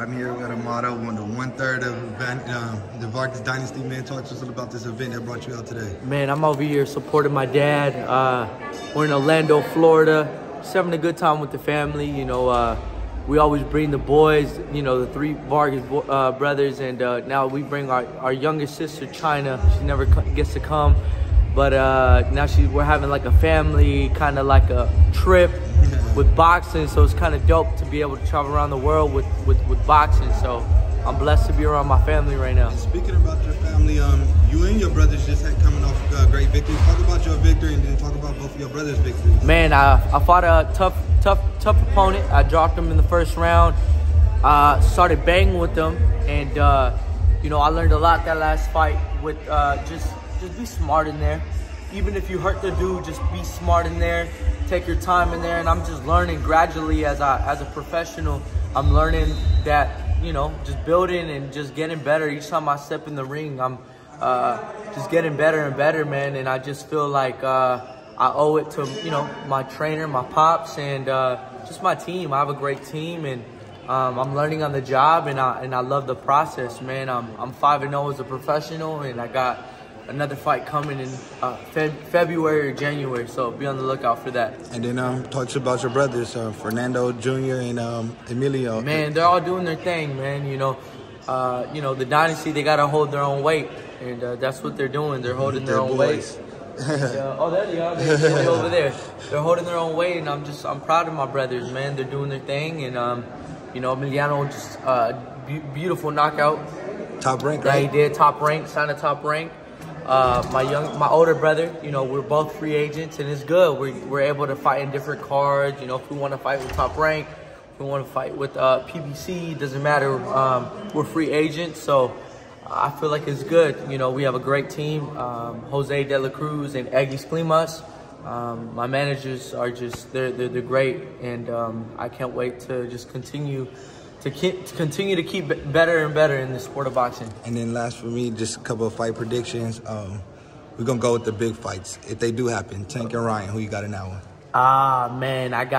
I'm here with Amado, the 1/3 of the Vargas Dynasty. Man, talk to us about this event that brought you out today. Man, I'm over here supporting my dad. We're in Orlando, Florida. Just having a good time with the family. You know, we always bring the boys, you know, the 3 Vargas brothers, and now we bring our youngest sister, China. She never gets to come, but now we're having like a family, kind of like a trip with boxing, so it's kind of dope to be able to travel around the world with boxing. So I'm blessed to be around my family right now. Speaking about your family, you and your brothers just had coming off great victories. Talk about your victory and then talk about both of your brothers' victories. Man, I fought a tough opponent. I dropped him in the first round. Started banging with them, and you know, I learned a lot that last fight with just be smart in there. Even if you hurt the dude, just be smart in there. Take your time in there, and I'm just learning gradually as a professional. I'm learning that, you know, just building and just getting better. Each time I step in the ring, I'm just getting better and better, man. And I just feel like I owe it to, you know, my trainer, my pops, and just my team. I have a great team, and I'm learning on the job, and I love the process, man. I'm 5-0 as a professional, and I got another fight coming in February or January, so be on the lookout for that. And then talk about your brothers, Fernando Jr. and Emilio. Man, they're all doing their thing, man. You know, the Dynasty, they gotta hold their own weight, and that's what they're doing. They're holding their own weight. Oh, there they are. They're over there. They're holding their own weight, and I'm proud of my brothers, man. They're doing their thing, and you know, Emiliano just beautiful knockout. Top rank, that right? He did top rank, signed a top rank. My older brother, you know, we're both free agents, and it's good. We're able to fight in different cards. You know, if we want to fight with Top Rank, if we want to fight with PBC, doesn't matter. We're free agents, so I feel like it's good. You know, we have a great team. Jose De La Cruz and Eggy Sklimas. My managers are just they're great, and I can't wait to just continue to keep better and better in the sport of boxing. And then last for me, just a couple of fight predictions. We're going to go with the big fights. If they do happen, Tank and Ryan, who you got in that one? Man, I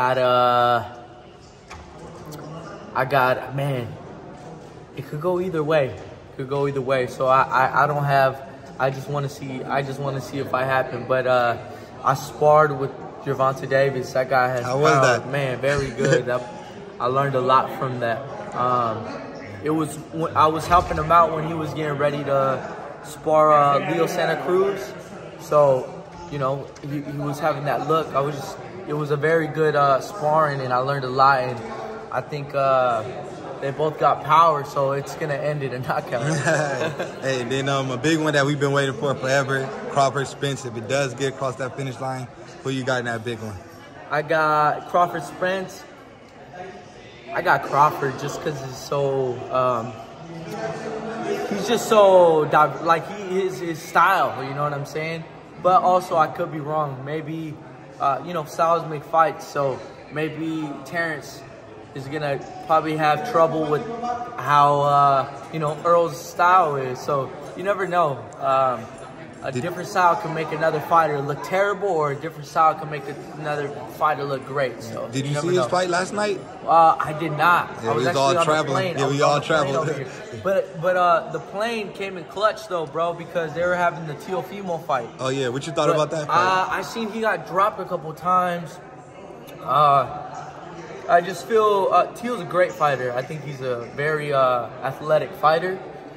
got, man, it could go either way. It could go either way. So I don't have, I just want to see if I happen. But I sparred with Gervonta Davis. That guy has How was that? Man, very good. I learned a lot from that. It was when I was helping him out when he was getting ready to spar Leo Santa Cruz. So, you know, he was having that look. It was a very good sparring, and I learned a lot. And I think they both got power, so it's gonna end in a knockout. Hey, then a big one that we've been waiting for forever, Crawford Spence. If it does get across that finish line, who you got in that big one? I got Crawford Spence. I got Crawford just because he's so, he's just so, like, his style, you know what I'm saying? But also, I could be wrong. Maybe, you know, styles make fights, so maybe Terrence is going to probably have trouble with how, you know, Earl's style is. So, you never know. A different style can make another fighter look terrible, or a different style can make another fighter look great. So did you see his fight last night? I did not. Yeah, I was actually on the plane. Yeah, we all traveled. But the plane came in clutch though, bro, because they were having the Teofimo fight. Oh yeah, what you thought about that fight? I seen he got dropped a couple times. I just feel Teal's a great fighter. I think he's a very athletic fighter.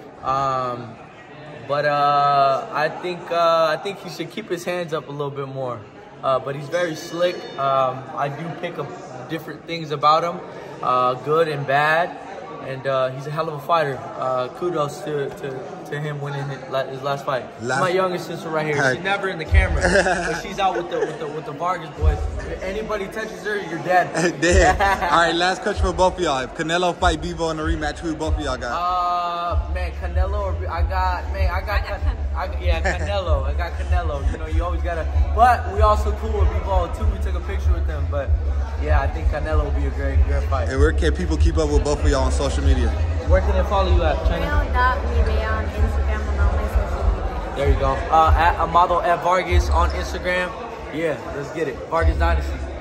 But I think he should keep his hands up a little bit more. But he's very slick. I do pick up different things about him, good and bad. And he's a hell of a fighter. Kudos to him winning his last fight. My youngest sister right here. She's never in the camera, but she's out with the Vargas boys. If anybody touches her, you're dead. Dead. All right, last question for both of y'all. If Canelo fight Bivol in a rematch, who both of y'all got? Man, Canelo or Canelo. I got Canelo. You know, you always gotta. But we also cool with Bivol too. We took a picture with them, but. Yeah, I think Canelo will be a great fight. And where can people keep up with both of y'all on social media? Where can they follow you at, China? Canelo.Mireya on Instagram and all my social media. There you go. At Amado F. Vargas on Instagram. Yeah, let's get it. Vargas Dynasty.